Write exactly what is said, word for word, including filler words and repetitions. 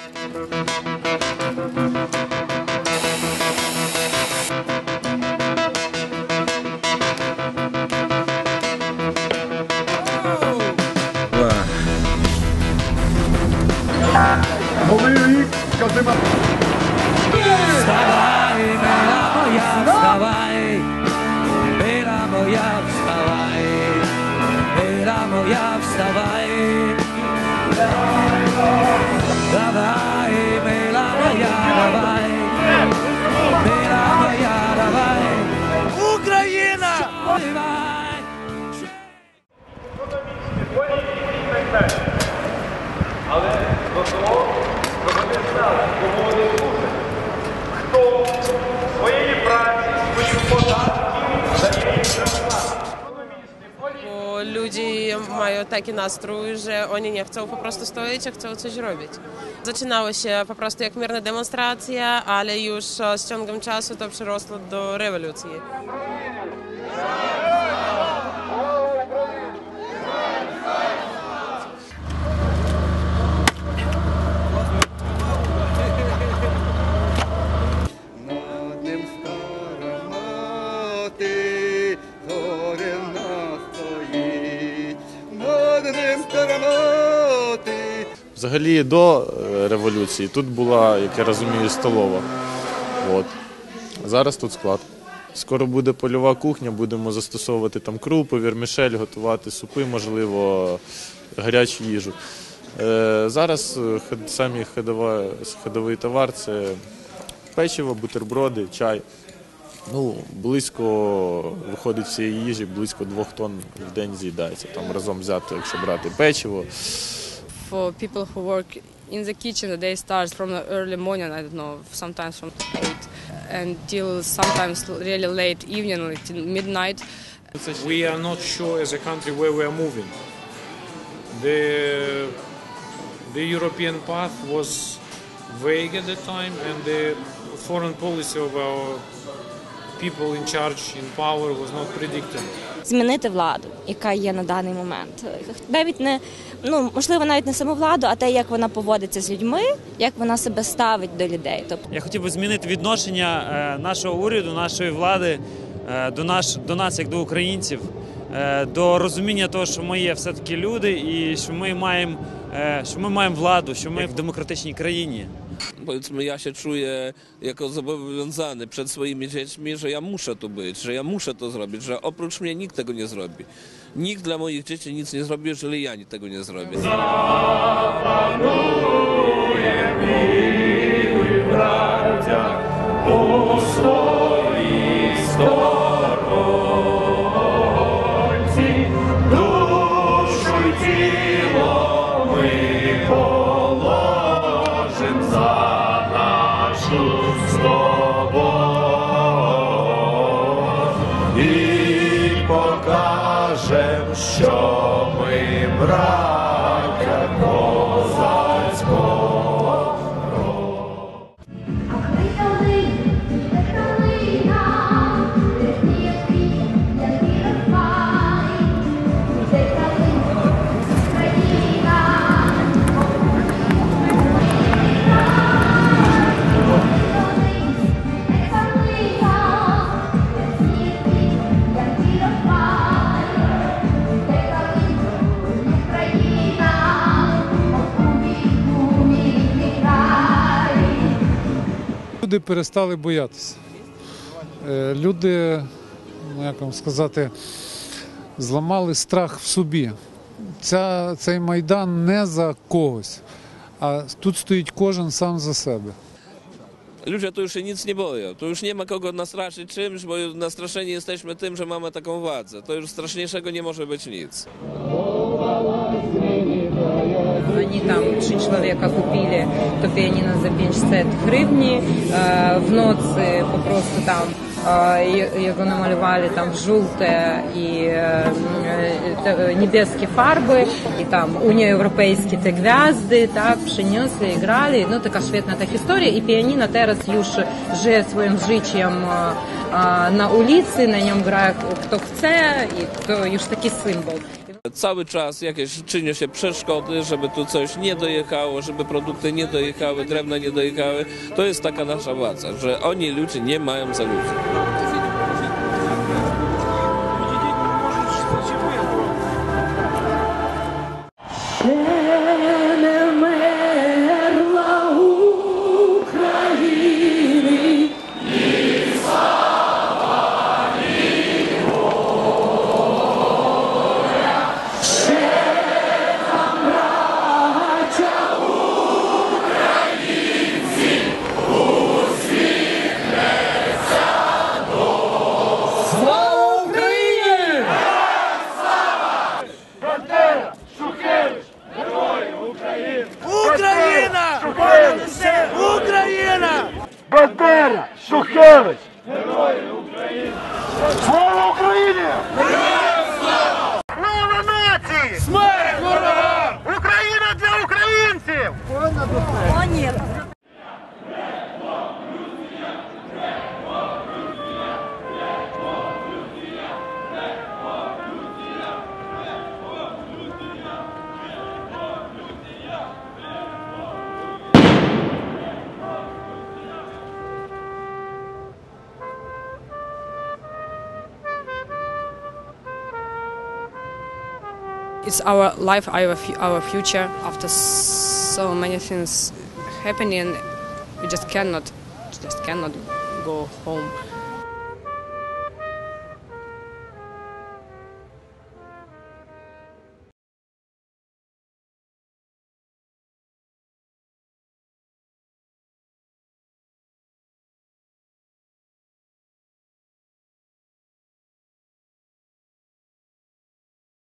Новий рік, Казима. Wstawaj, bela moja, wstawaj, bela moja, wstawaj, bela moja, wstawaj. Dawaj, bela moja, dawaj, bela moja, dawaj. Україна! Але до того, щоб вони знали, кому вони служать. Хто своєї праці, своїх податків дає їм зарплату. Bo ludzie mają taki nastrój, że oni nie chcą po prostu stoić, a chcą coś robić. Zaczynało się po prostu jak mierna demonstracja, ale już z ciągiem czasu to przerosło do rewolucji. Взагалі до революції тут була, як я розумію, столова. От. Зараз тут склад. Скоро буде польова кухня, будемо застосовувати там крупи, вірмішель, готувати супи, можливо, гарячу їжу. Е, зараз самі ходова, ходовий товар – це печиво, бутерброди, чай. Ну, близько, виходить цієї їжі, близько двох тонн в день з'їдається. Там разом взяти, якщо брати печиво. For people who work in the kitchen, the day starts from the early morning, I don't know, sometimes from eight until sometimes really late evening, like midnight. We are not sure as a country where we are moving. The, the European path was vague at the time, and the foreign policy of our people in charge, in power, was not predictable. Змінити владу, яка є на даний момент. Навіть не, ну, можливо, навіть не саму владу, а те, як вона поводиться з людьми, як вона себе ставить до людей. Тобто... Я хотів би змінити відношення нашого уряду, нашої влади до, наш, до нас, як до українців, до розуміння того, що ми є все-таки люди і що ми маємо, що ми маємо владу, що ми в демократичній країні. Powiedzmy, ja się czuję jako zobowiązany przed swoimi dziećmi, że ja muszę tu być, że ja muszę to zrobić, że oprócz mnie nikt tego nie zrobi. Nikt dla moich dzieci nic nie zrobi, jeżeli ja tego nie zrobię. Запанує милий браття у своїй сторонці, душу й тіло ми положим за нашу свободу і покажем, що ми браття козацького. Люди перестали боятися. Люди, ну, як вам сказати, зламали страх в собі. Ця, цей Майдан не за когось, a tu stoi кожен сам za siebie. Ludzie tu już się nic nie boją, tu już nie ma kogo nastraszyć czymś, bo nastraszeni jesteśmy tym, że mamy taką władzę. To już straszniejszego nie może być nic. Они там три человека купили то пианино за пятьдесят гривні, в ноці просто там його намалювали там в жовте і небескі фарби, і там унієвропейські te gwiazdy, так, принесли, грали, ну така świetna ta historia i pianino teraz już żyje swoim życiem na ulicy, na ньому грає хто chce, і to już taki symbol. Cały czas jakieś czynią się przeszkody, żeby tu coś nie dojechało, żeby produkty nie dojechały, drewna nie dojechały. To jest taka nasza władza, że oni ludzie nie mają za ludzi. Україна! Україна! Бандера! Шухевич! Герої України! Слава Україні! Слава нації! Смерть ворогам! Україна для українців! It's our life, our our future. After so many things happening, we just cannot, just cannot go home.